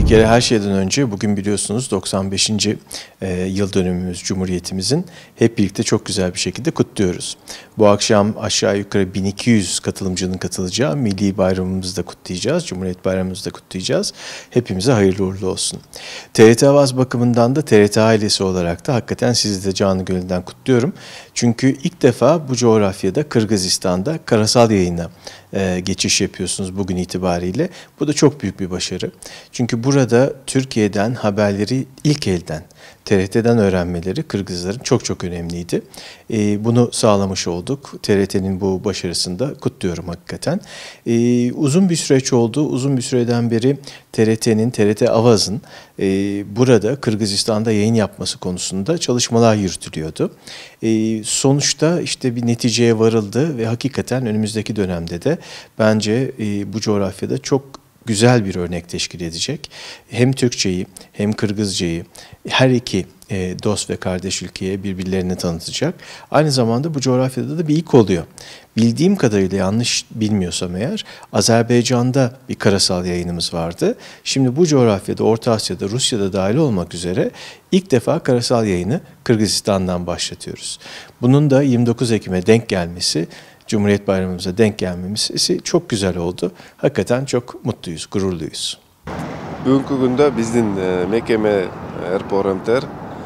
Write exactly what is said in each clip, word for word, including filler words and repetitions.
kere her şeyden önce bugün biliyorsunuz doksan beşinci yıl dönümümüz Cumhuriyetimizin hep birlikte çok güzel bir şekilde kutluyoruz. Bu akşam aşağı yukarı bin iki yüz katılımcının katılacağı Milli Bayramımızı da kutlayacağız, Cumhuriyet Bayramımızı da kutlayacağız. Hepimize hayırlı uğurlu olsun. T R T Avaz bakımından da T R T ailesi olarak da hakikaten sizi de canı gönülden kutluyorum. Çünkü ilk defa bu coğrafyada Kırgızistan'da karasal yayına e, geçiş yapıyorsunuz bugün itibariyle. Bu da çok büyük bir başarı. Çünkü burada Türkiye'den haberleri ilk elden, T R T'den öğrenmeleri Kırgızların çok çok önemliydi. E, bunu sağlamış olduk. T R T'nin bu başarısını da kutluyorum hakikaten. E, uzun bir süreç oldu. Uzun bir süreden beri T R T'nin, T R T Avaz'ın e, burada Kırgızistan'da yayın yapması konusunda çalışmalar yürütülüyordu. E, sonuçta işte bir neticeye varıldı ve hakikaten önümüzdeki dönemde de bence e, bu coğrafyada çok güzel bir örnek teşkil edecek. Hem Türkçeyi hem Kırgızcayı her iki e, dost ve kardeş ülkeye birbirlerini tanıtacak. Aynı zamanda bu coğrafyada da bir ilk oluyor. Bildiğim kadarıyla yanlış bilmiyorsam eğer Azerbaycan'da bir karasal yayınımız vardı. Şimdi bu coğrafyada Orta Asya'da Rusya'da dahil olmak üzere ilk defa karasal yayını Kırgızistan'dan başlatıyoruz. Bunun da yirmi dokuz Ekim'e denk gelmesi, Cumhuriyet Bayramımıza denk gelmemesi çok güzel oldu. Hakikaten çok mutluyuz, gururluyuz. Бүгүнкү күндө биздин мекеме РПОРМТР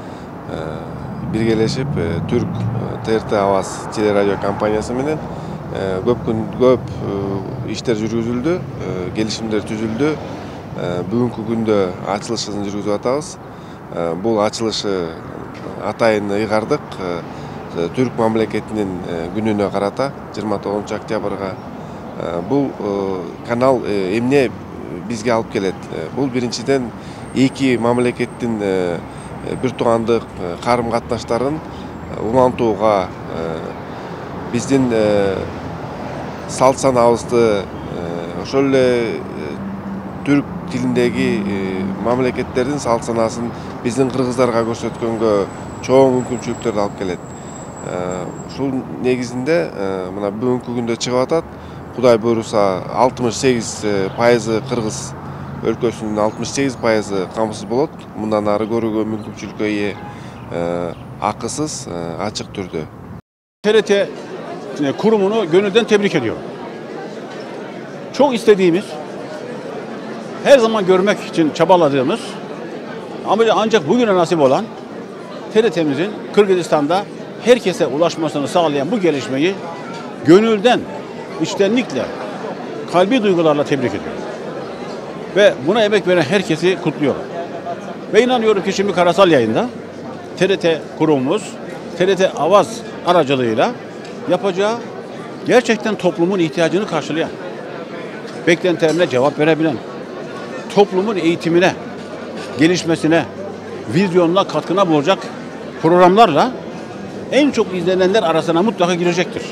биргелешип Түрк T R T Avaz телерадио компаниясы менен көп күн көп иштер жүргүзүлдү, келишимдер түзүлдү. Бүгүнкү күндө ачылышын жүргүзүп атабыз. Бул ачылышы атайын ыйгардык. Türk mamleketinin gününe karata жыйырма тогузунчу октябрга bu kanal emne bizge alıp kelet. Bu birinciden iki mamleketin bir tuğandık karım katnaşların ulantууга bizdin salt sanabızды ошол эле Türk tilindegi mamleketlerin salt sanaсын bizdin kırgızlarga көрсөткөнгө чоң мүмкүнчүлүктөрдү алып келет. Ушул негизинде мына бүгүнкү күндө чыгып атат. Кудай буйруса алтымыш сегиз пайызы кыргыз өлкөсүнүн алтымыш сегиз пайызы камсыз болот. Мындан ары көрүүгө мүмкүнчүлүккө ээ акысыз ачык түрдө. T R T kurumunu gönülden tebrik ediyorum. Çok istediğimiz, her zaman görmek için çabaladığımız ama ancak bugüne nasip olan T R T'mizin Kırgızistan'da herkese ulaşmasını sağlayan bu gelişmeyi gönülden, içtenlikle, kalbi duygularla tebrik ediyorum. Ve buna emek veren herkesi kutluyorum. Ve inanıyorum ki şimdi karasal yayında T R T kurumumuz, T R T Avaz aracılığıyla yapacağı gerçekten toplumun ihtiyacını karşılayan, beklentilerine cevap verebilen, toplumun eğitimine, gelişmesine, vizyonuna katkına bulacak programlarla en çok izlenenler arasına mutlaka girecektir.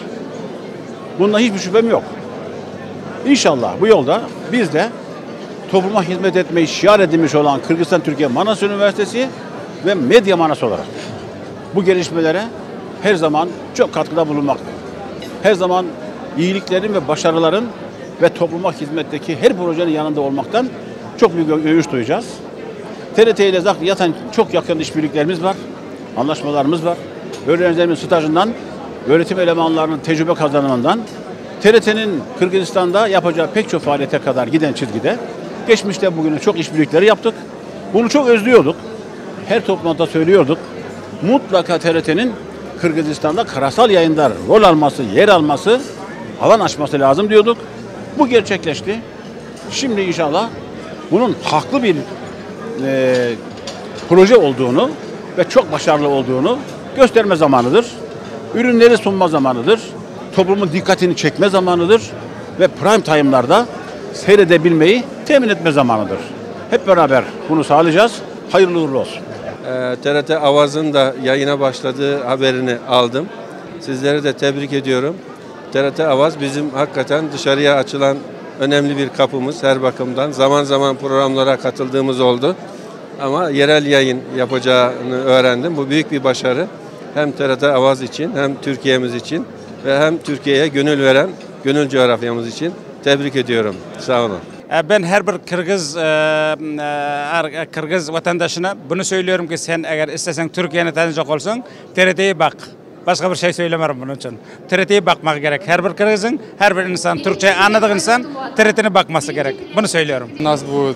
Bunda hiçbir şüphem yok. İnşallah bu yolda biz de topluma hizmet etmeyi şiar edilmiş olan Kırgızistan Türkiye Manas Üniversitesi ve Medya Manas olarak bu gelişmelere her zaman çok katkıda bulunmakta. Her zaman iyiliklerin ve başarıların ve topluma hizmetteki her projenin yanında olmaktan çok büyük övünç duyacağız. T R T ile zaten çok yakın işbirliklerimiz var, anlaşmalarımız var. Öğrencilerimin stajından, öğretim elemanlarının tecrübe kazanımından, T R T'nin Kırgızistan'da yapacağı pek çok faaliyete kadar giden çizgide geçmişte bugüne çok işbirlikleri yaptık. Bunu çok özlüyorduk. Her toplantıda söylüyorduk. Mutlaka T R T'nin Kırgızistan'da karasal yayında rol alması, yer alması, alan açması lazım diyorduk. Bu gerçekleşti. Şimdi inşallah bunun haklı bir e, proje olduğunu ve çok başarılı olduğunu gösterme zamanıdır. Ürünleri sunma zamanıdır. Toplumun dikkatini çekme zamanıdır. Ve prime time'larda seyredebilmeyi temin etme zamanıdır. Hep beraber bunu sağlayacağız. Hayırlı uğurlu olsun. Ee, T R T Avaz'ın da yayına başladığı haberini aldım. Sizleri de tebrik ediyorum. T R T Avaz bizim hakikaten dışarıya açılan önemli bir kapımız her bakımdan. Zaman zaman programlara katıldığımız oldu. Ama yerel yayın yapacağını öğrendim. Bu büyük bir başarı. Hem T R T Avaz için hem Türkiye'miz için ve hem Türkiye'ye gönül veren gönül coğrafyamız için tebrik ediyorum. Sağ olun. Ben her bir Kırgız e, e, Kırgız vatandaşına bunu söylüyorum ki sen eğer istesen Türkiye'ni tanıyacak olsan T R T'ye bak. Başka bir şey söylemiyorum bunun için. T R T'ye bakmak gerek. Her bir Kırgız'ın, her bir insan, Türkçe anladığı insan T R T'ne bakması gerek. Bunu söylüyorum. У нас будет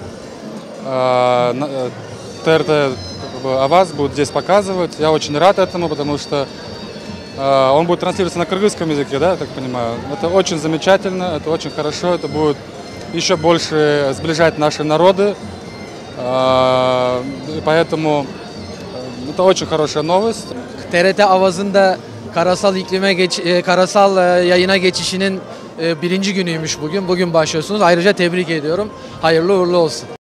Т R T Аваз будет здесь показывать. Я очень рад этому, потому что он будет транслироваться на кыргызском языке, да, я так понимаю. Это очень замечательно, это очень хорошо, это будет еще больше сближать наши народы. Поэтому это очень хорошая новость. T R T Avaz'ın da karasal iklime geç, karasal yayına geçişinin birinci günüymüş bugün. Bugün başlıyorsunuz. Ayrıca tebrik ediyorum. Hayırlı uğurlu olsun.